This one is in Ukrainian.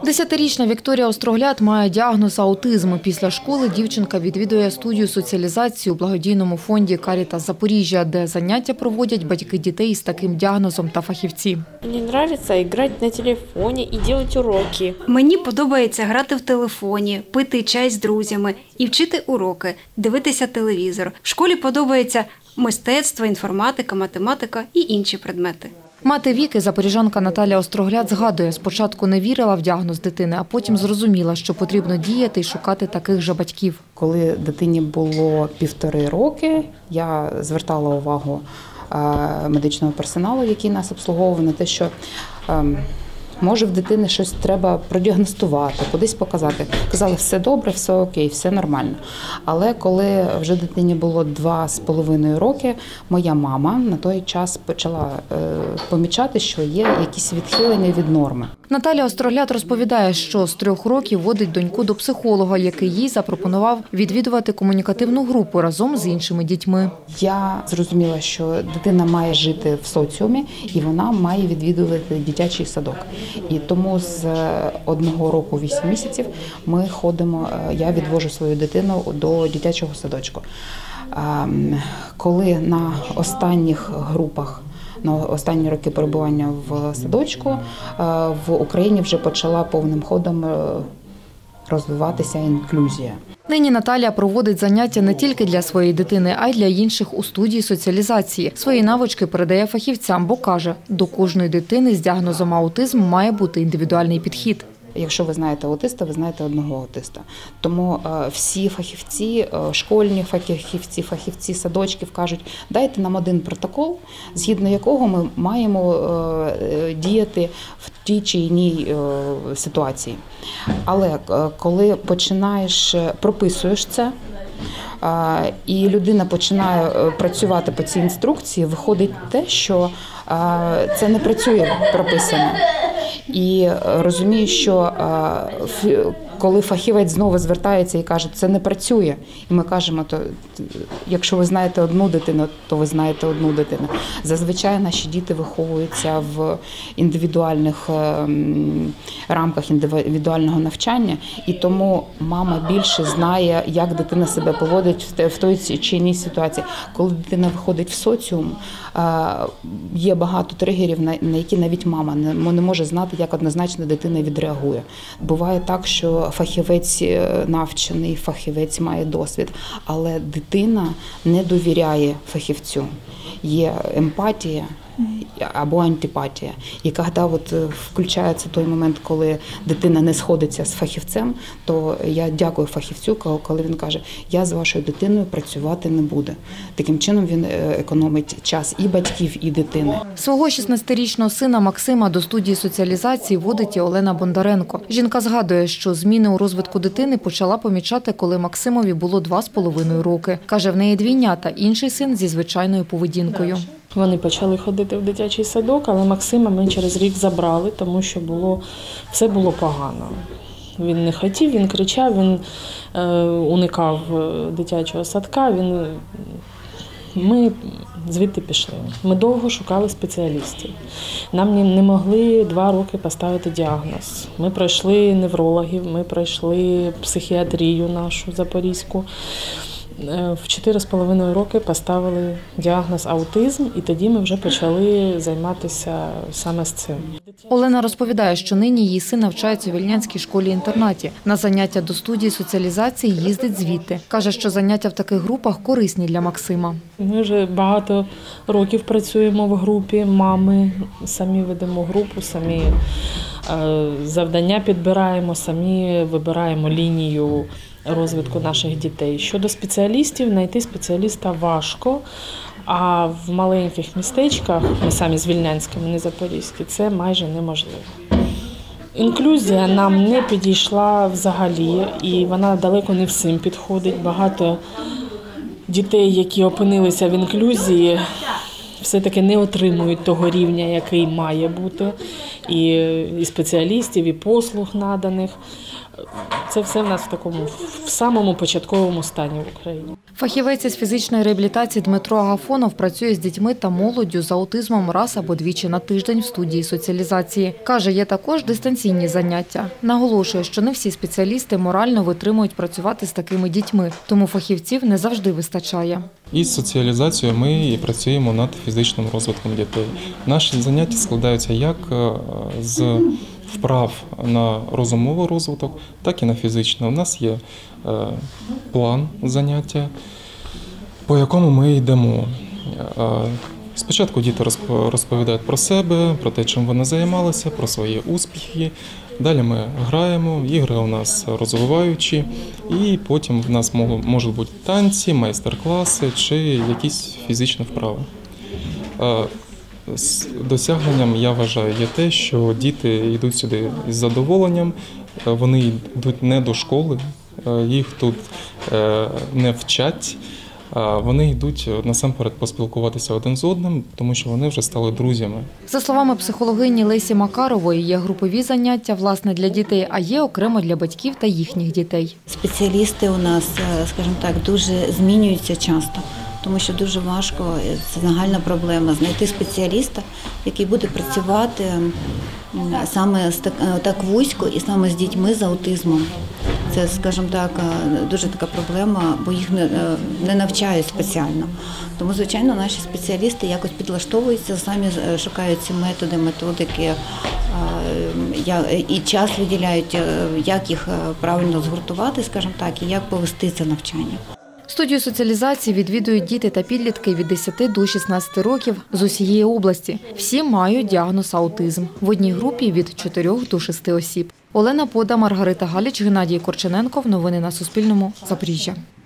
10-річна Вікторія Острогляд має діагноз аутизм. Після школи дівчинка відвідує студію соціалізації у благодійному фонді «Карітас Запоріжжя», де заняття проводять батьки дітей з таким діагнозом та фахівці. Мені подобається грати на телефоні і робити уроки. Мені подобається грати в телефоні, пити чай з друзями і вчити уроки, дивитися телевізор. В школі подобається мистецтво, інформатика, математика і інші предмети. Мати Віки, запоріжанка Наталія Острогляд, згадує, спочатку не вірила в діагноз дитини, а потім зрозуміла, що потрібно діяти і шукати таких же батьків. Коли дитині було 1,5 роки, я звертала увагу медичного персоналу, який нас обслуговував, на те, що може в дитини щось треба продіагностувати, кудись показати. Казали, все добре, все окей, все нормально. Але коли вже дитині було 2,5 роки, моя мама на той час почала помічати, що є якісь відхилення від норми. Наталія Острогляд розповідає, що з 3 років водить доньку до психолога, який їй запропонував відвідувати комунікативну групу разом з іншими дітьми. Я зрозуміла, що дитина має жити в соціумі і вона має відвідувати дитячий садок. І тому з 1 року 8 місяців ми ходимо, я відвожу свою дитину до дитячого садочку. Коли на останніх групах, на останні роки перебування в садочку, в Україні вже почала повним ходом розвиватися інклюзія. Нині Наталія проводить заняття не тільки для своєї дитини, а й для інших у студії соціалізації. Свої навички передає фахівцям, бо каже, до кожної дитини з діагнозом аутизм має бути індивідуальний підхід. Якщо ви знаєте аутиста, ви знаєте одного аутиста. Тому всі фахівці, школьні фахівці садочків кажуть, дайте нам один протокол, згідно якого ми маємо діяти в тій чи іній ситуації. Але коли прописуєш це, і людина починає працювати по цій інструкції, виходить те, що це не працює прописане. І розумію, що коли фахівець знову звертається і каже, це не працює, і ми кажемо, то якщо ви знаєте одну дитину, то ви знаєте одну дитину. Зазвичай наші діти виховуються в індивідуальних рамках індивідуального навчання, і тому мама більше знає, як дитина себе поводить в той чи іншій ситуації. Коли дитина виходить в соціум, є багато тригерів, на які навіть мама не може знати, як однозначно дитина відреагує. Буває так, що фахівець навчений, фахівець має досвід, але дитина не довіряє фахівцю. Є емпатія або антипатія. І коли включається той момент, коли дитина не сходиться з фахівцем, то я дякую фахівцю, коли він каже, я з вашою дитиною працювати не буду. Таким чином він економить час і батьків, і дитини. Свого 16-річного сина Максима до студії соціалізації водить і Олена Бондаренко. Жінка згадує, що зміни у розвитку дитини почала помічати, коли Максимові було 2,5 роки. Каже, в неї двійнята, інший син зі звичайною поведінкою. Вони почали ходити в дитячий садок, але Максима ми через рік забрали, тому що все було погано. Він не хотів, він кричав, він уникав дитячого садка, ми звідти пішли. Ми довго шукали спеціалістів. Нам не могли 2 роки поставити діагноз. Ми пройшли неврологів, ми пройшли психіатрію нашу запорізьку. В 4,5 роки поставили діагноз аутизм, і тоді ми вже почали займатися саме з цим. Олена розповідає, що нині її син навчається у Вільнянській школі-інтернаті. На заняття до студії соціалізації їздить звідти. Каже, що заняття в таких групах корисні для Максима. Ми вже багато років працюємо в групі, мами, самі ведемо групу, самі завдання підбираємо, самі вибираємо лінію розвитку наших дітей. Щодо спеціалістів, знайти спеціаліста важко, а в маленьких містечках, ми самі з Вільнянськими, не Запорізькі, це майже неможливо. Інклюзія нам не підійшла взагалі, і вона далеко не всім підходить. Багато дітей, які опинилися в інклюзії, все-таки не отримують того рівня, який має бути. і спеціалістів, і послуг наданих. Це все в нас в самому початковому стані в Україні. Фахівець із фізичної реабілітації Дмитро Агафонов працює з дітьми та молоддю з аутизмом раз або двічі на тиждень в студії соціалізації. Каже, є також дистанційні заняття. Наголошує, що не всі спеціалісти морально витримують працювати з такими дітьми, тому фахівців не завжди вистачає. Із соціалізацією ми працюємо над фізичним розвитком дітей. Наші заняття складаються як з вправ на розумовий розвиток, так і на фізичний. У нас є план заняття, по якому ми йдемо. Спочатку діти розповідають про себе, про те, чим вони займалися, про свої успіхи. Далі ми граємо, ігри у нас розвиваючі, і потім в нас можуть бути танці, майстер-класи чи якісь фізичні вправи. З досягненням, я вважаю, є те, що діти йдуть сюди із задоволенням, вони йдуть не до школи, їх тут не вчать, вони йдуть насамперед поспілкуватися один з одним, тому що вони вже стали друзями. За словами психологині Лесі Макарової, є групові заняття, власне, для дітей, а є окремо для батьків та їхніх дітей. Спеціалісти у нас, скажімо так, дуже змінюються часто. Тому що дуже важко, це загальна проблема, знайти спеціаліста, який буде працювати саме так вузько і саме з дітьми з аутизмом. Це, скажімо так, дуже така проблема, бо їх не навчають спеціально. Тому, звичайно, наші спеціалісти якось підлаштовуються, самі шукають ці методи, методики і час виділяють, як їх правильно згуртувати, скажімо так, і як повести це навчання. Студію соціалізації відвідують діти та підлітки від 10 до 16 років з усієї області. Всі мають діагноз аутизм. В одній групі від 4 до 6 осіб. Олена Пода, Маргарита Галіч, Геннадій Корчененков. Новини на Суспільному. Запоріжжя.